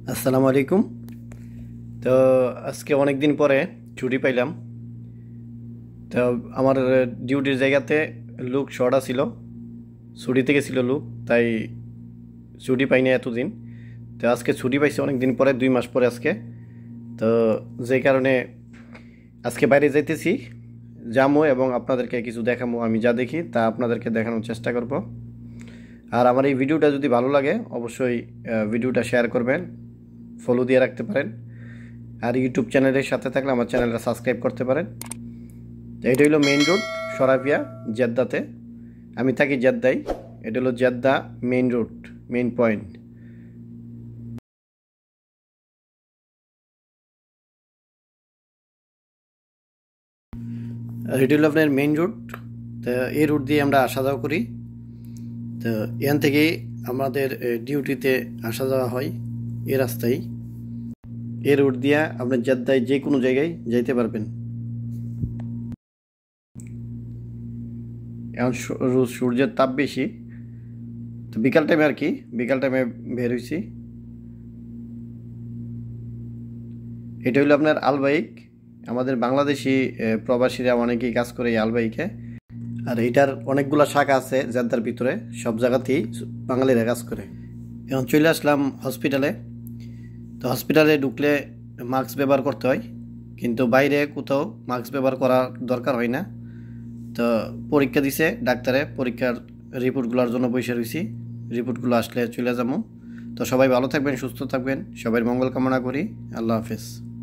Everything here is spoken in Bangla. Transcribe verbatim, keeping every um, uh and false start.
আসসালামু আলাইকুম। তো আজকে অনেক দিন পরে ছুটি পাইলাম। তো আমার ডিউটির জায়গাতে লোক শর্ট ছিল, ছুটি থেকে ছিল লোক, তাই ছুটি পাইনি এতদিন। তো আজকে ছুটি পাইছি অনেক দিন পরে, দুই মাস পরে আজকে। তো যে কারণে আজকে বাইরে যাইতেছি, যামো এবং আপনাদেরকে কিছু দেখামো। আমি যা দেখি তা আপনাদেরকে দেখানোর চেষ্টা করব। আর আমার এই ভিডিওটা যদি ভালো লাগে অবশ্যই ভিডিওটা শেয়ার করবেন, ফলো দিয়ে রাখতে পারেন। আর ইউটিউব চ্যানেলের সাথে থাকলে আমার চ্যানেলটা সাবস্ক্রাইব করতে পারেন। তো এটা হলো মেইন রোড, সরাফিয়া, জেদ্দাতে। আমি থাকি জেদ্দায়। এটা হলো Jeddah main road, main point. আর এটা হলো আপনার মেইন রোড। তো এই রোড দিয়ে আমরা আসা যাওয়া করি। তো এখান থেকেই আমাদের ডিউটিতে আসা যাওয়া হয় এই রাস্তায়। এই রোড দিয়ে আপনার জেদ্দায় যে কোনো জায়গায় যাইতে পারবেন। এখন সূর্যের তাপ বেশি, তো বিকাল টাইমে আর কি, বিকাল টাইমে বের হয়েছি। এটা হলো আপনার আলবাইক। আমাদের বাংলাদেশি প্রবাসীরা অনেকেই কাজ করে এই আলবাইকে। আর এটার অনেকগুলো শাখা আছে জেদ্দার ভিতরে, সব জায়গাতেই বাঙালিরা কাজ করে। এখন চলে আসলাম হসপিটালে। তো হসপিটালে ঢুকলে মাস্ক ব্যবহার করতে হয়, কিন্তু বাইরে কোথাও মাস্ক ব্যবহার করার দরকার হয় না। তো পরীক্ষা দিছে ডাক্তারে, পরীক্ষার রিপোর্টগুলোর জন্য বসে রয়েছি। রিপোর্টগুলো আসলে চলে যাবো। তো সবাই ভালো থাকবেন, সুস্থ থাকবেন, সবাই মঙ্গল কামনা করি। আল্লাহ হাফেজ।